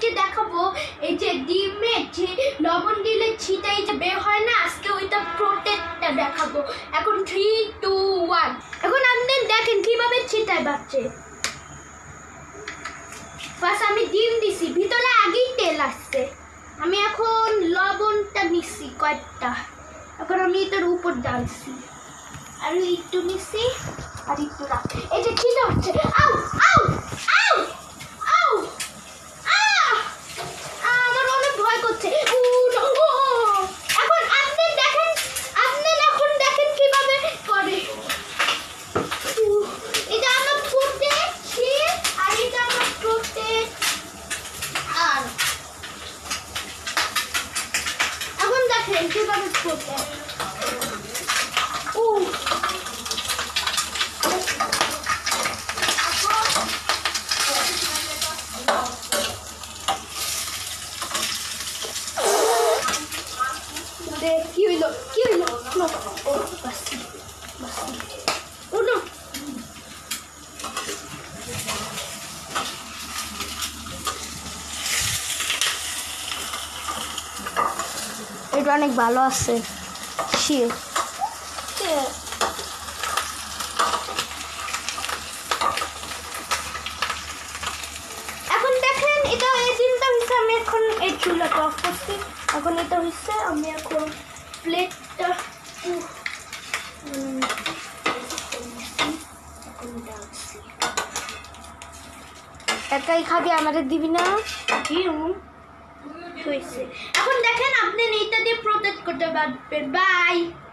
আজকে দেখাবো এই যে ডিমে যে লবণ দিলে ছিটাই যে বের হয় না, আজকে ওইটা প্রোটেক্টটা দেখাবো। এখন 3, 2, 1। এখন আপনি দেখেন কিভাবে ছিটায় বাচ্চে। ফার্স্ট আমি ডিম দিছি, ভিতরে আগেই তেল আসছে। আমি এখন লবণটা নিচ্ছি কয়েকটা, এখন আমি এটার উপর ডালছি, আর একটু নিচ্ছি আর একটু রাখছি। এই যে ছিটা হচ্ছে, আউ আউ আউ আউ আমার অনেক ভয় করছে। এখন আপনি দেখেন, এখন দেখেন কিভাবে করে। এটা আমার প্রোটেক্ট আর এটা আমার প্রোটেক্ট। আর এখন দেখেন কিভাবে প্রোটেক্ট। কি হইলো ও বাসি ও নো। এটা অনেক ভালো আছে শিল। এখন দেখেন এটা এই দিনটা হচ্ছে, আমি এখন এই চুলাটা অফ করছি। এখন এটা হচ্ছে, আমি এখন প্লেটটা একাই খাবি, আমাদের দিবি না। হয়েছে। এখন দেখেন আপনি এইটা দিয়ে প্রোটেক্ট করতে পারবেন। বাই।